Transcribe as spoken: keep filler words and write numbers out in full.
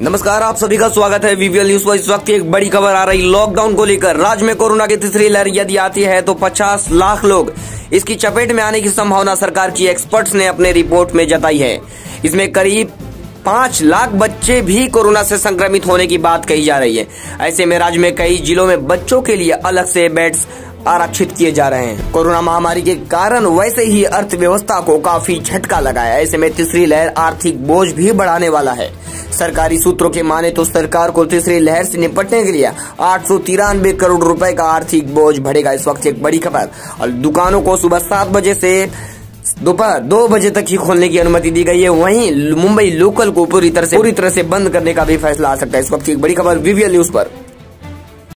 नमस्कार, आप सभी का स्वागत है वीवीएल न्यूज पर। इस वक्त की एक बड़ी खबर आ रही लॉकडाउन को लेकर। राज्य में कोरोना की तीसरी लहर यदि आती है तो पचास लाख लोग इसकी चपेट में आने की संभावना सरकार की एक्सपर्ट्स ने अपने रिपोर्ट में जताई है। इसमें करीब पांच लाख बच्चे भी कोरोना से संक्रमित होने की बात कही जा रही है। ऐसे में राज्य में कई जिलों में बच्चों के लिए अलग से बेड्स आरक्षित किए जा रहे हैं। कोरोना महामारी के कारण वैसे ही अर्थव्यवस्था को काफी झटका लगा है। ऐसे में तीसरी लहर आर्थिक बोझ भी बढ़ाने वाला है। सरकारी सूत्रों के माने तो सरकार को तीसरी लहर से निपटने के लिए आठ सौ तिरानवे करोड़ रुपए का आर्थिक बोझ बढ़ेगा। इस वक्त एक बड़ी खबर। और दुकानों को सुबह सात बजे से दोपहर दो बजे तक ही खोलने की अनुमति दी गई है। वहीं मुंबई लोकल को पूरी तरह से पूरी तरह से बंद करने का भी फैसला आ सकता है। इस वक्त की एक बड़ी खबर वीवीएल न्यूज पर।